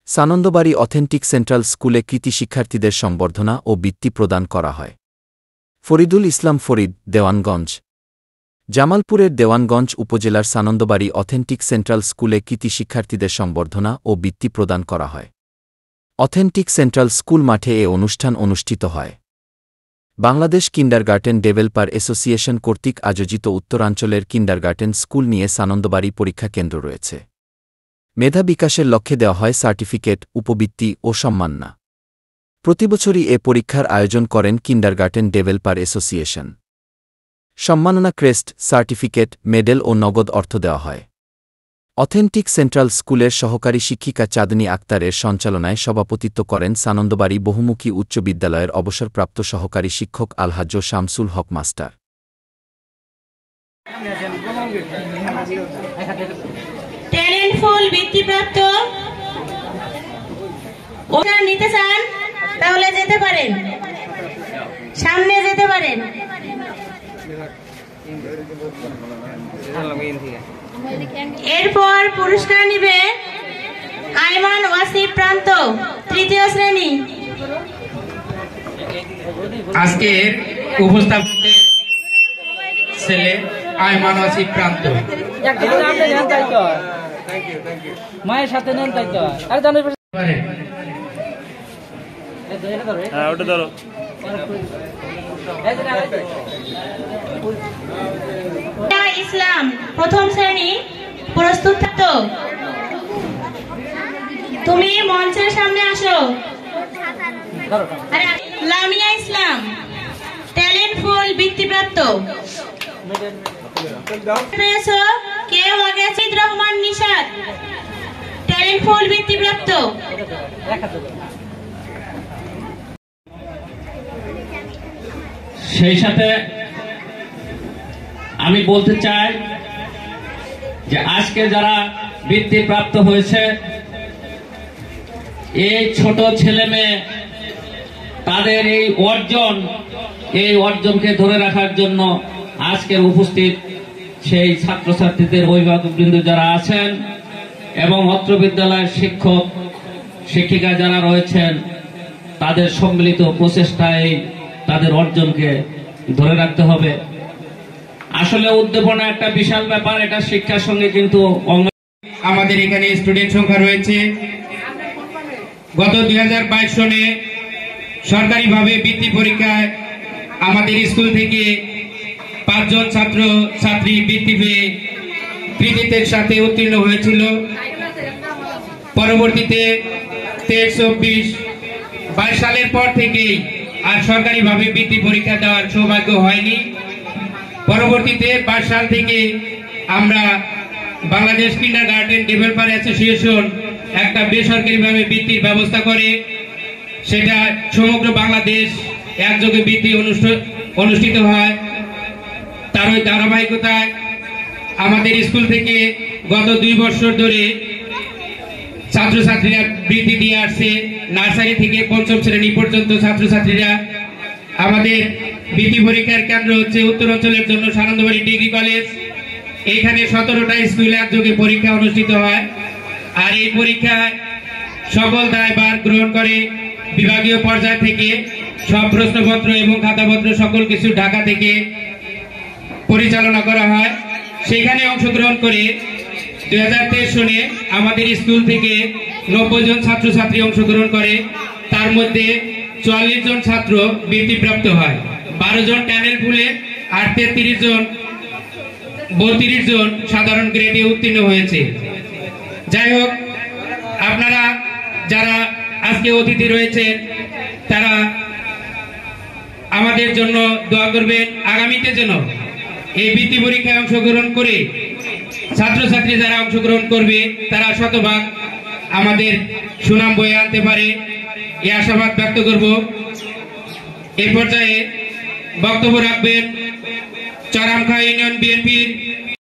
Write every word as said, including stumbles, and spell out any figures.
Sanandabari authentic central স্কুলে কৃতী শিক্ষার্থীদের সংবর্ধনা ও বৃত্তি প্রদান করা হয়। ফরিদুল ইসলাম ফরিদ, দেওয়ানগঞ্জ। জামালপুরের দেওয়ানগঞ্জ উপজেলার সানন্দবাড়ি অথেন্টিক সেন্ট্রাল স্কুলে কৃতী শিক্ষার্থীদের সংবর্ধনা ও বৃত্তি প্রদান করা হয়। অথেন্টিক সেন্ট্রাল স্কুল মাঠে এ অনুষ্ঠান অনুষ্ঠিত হয়। বাংলাদেশ কিন্ডারগার্টেন ডেভেলপার অ্যাসোসিয়েশন কর্তৃক আয়োজিত উত্তরাঞ্চলের কিন্ডারগার্টেন স্কুল নিয়ে সানন্দবাড়ি পরীক্ষা কেন্দ্র রয়েছে। মেধা বিকাশের লক্ষ্যে দেওয়া হয় সার্টিফিকেট, উপবৃত্তি ও সম্মাননা। প্রতিবছরই এ পরীক্ষার আয়োজন করেন কিন্ডারগার্টেন ডেভেলপার অ্যাসোসিয়েশন। সম্মাননা ক্রেস্ট, সার্টিফিকেট, মেডেল ও নগদ অর্থ দেওয়া হয়। অথেন্টিক সেন্ট্রাল স্কুলের সহকারী শিক্ষিকা চাঁদনী আক্তারের সঞ্চালনায় সভাপতিত্ব করেন সানন্দবাড়ি বহুমুখী উচ্চ বিদ্যালয়ের অবসরপ্রাপ্ত সহকারী শিক্ষক আলহাজ্জ শামসুল হক মাস্টার। ট্যালেন্টফুল বৃত্তিপ্রাপ্ত ওটা নিতে চান তাহলে যেতে পারেন, সামনে যেতে পারেন। এরপর পুরস্কার নিবে আইমান ওয়াসিফ প্রান্ত, তৃতীয় শ্রেণী। আজকের উপস্থাপকের ছেলে আইমান ওয়াসিফ প্রান্ত। মায়ের সাথে নেন তাই তো। আরে জানো হ্যাঁ ওটা ধরো। ইসলাম, প্রথম শ্রেণী। প্রস্তুত তো? তুমি মঞ্চের সামনে আসো। লামিয়া ইসলাম, ট্যালেন্টফুল বৃত্তিপ্রাপ্ত। কেউ আগে সিদ রহমান নিশাদ, ট্যালেন্টফুল বৃত্তিপ্রাপ্ত। সেই সাথে আমি বলতে চাই যে আজকে যারা বৃত্তিপ্রাপ্ত হয়েছে এই ছোট ছেলে মেয়ে, তাদের এই অর্জন এই অর্জনকে ধরে রাখার জন্য আজকের উপস্থিত সেই ছাত্রছাত্রীদের অভিভাবকবৃন্দ যারা আছেন এবং অত্র বিদ্যালয়ের শিক্ষক শিক্ষিকা যারা রয়েছেন, তাদের সম্মিলিত প্রচেষ্টায় তাদের অর্জনকে ধরে রাখতে হবে। আসলে উদ্দীপনা একটা বিশাল ব্যাপার, এটা শিক্ষার সঙ্গে কিন্তু আমাদের এখানে স্টুডেন্ট সংখ্যা রয়েছে। গত দুই হাজার বাইশ সনে সরকারিভাবে বৃত্তি পরীক্ষায় আমাদের স্কুল থেকে পাঁচজন ছাত্র ছাত্রী বৃত্তি পেয়ে কৃতিত্বের সাথে উত্তীর্ণ হয়েছিল। পরবর্তীতে তেইশ চব্বিশ বাইশ সালের পর থেকেই আর সরকারিভাবে বৃত্তি পরীক্ষা দেওয়ার সৌভাগ্য হয়নি। পরবর্তীতে বাইশ সাল থেকে আমরা বাংলাদেশ কিন্ডারগার্টেন ডেভেলপার অ্যাসোসিয়েশন একটা বেসরকারিভাবে বৃত্তির ব্যবস্থা করে, সেটা সমগ্র বাংলাদেশ একযোগে বৃত্তি অনুষ্ঠিত হয়। তার ওই ধারাবাহিকতায় আমাদের স্কুল থেকে গত দুই বছর ধরে ছাত্রছাত্রীরা বৃত্তি দিয়ে আসছে। নার্সারি থেকে পঞ্চম শ্রেণী পর্যন্ত ছাত্রছাত্রীরা। আমাদের বৃত্তি পরীক্ষার কেন্দ্র হচ্ছে উত্তরাঞ্চলের জন্য সানন্দবাড়ি ডিগ্রি কলেজ। এখানে সতেরোটা স্কুলে একযোগে পরীক্ষা অনুষ্ঠিত হয়। আর এই পরীক্ষায় সকল দায়ভার গ্রহণ করে বিভাগীয় পর্যায় থেকে সব প্রশ্নপত্র এবং খাতাপত্র সকল কিছু ঢাকা থেকে পরিচালনা করা হয়। সেখানে অংশগ্রহণ করে দুই হাজার তেইশ সনে আমাদের স্কুল থেকে নব্বই জন ছাত্রছাত্রী অংশগ্রহণ করে। তার মধ্যে চুয়াল্লিশ জন ছাত্র বৃত্তিপ্রাপ্ত হয়, বারো জন ট্যালেন্টফুলে আর তেত্রিশ জন বত্রিশ জন সাধারণ গ্রেডে উত্তীর্ণ হয়েছে। যাই হোক, আপনারা যারা আজকে অতিথি রয়েছেন তারা আমাদের জন্য দোয়া করবেন আগামীতে যেন এই বৃত্তি পরীক্ষায় অংশগ্রহণ করে ছাত্রছাত্রী যারা অংশগ্রহণ করবে তারা শতভাগ আমাদের সুনাম বয়ে আনতে পারে, এই আশাবাদ ব্যক্ত করব। এই পর্যায়ে বক্তব্য রাখবেন চরামখা ইউনিয়ন বিএনপির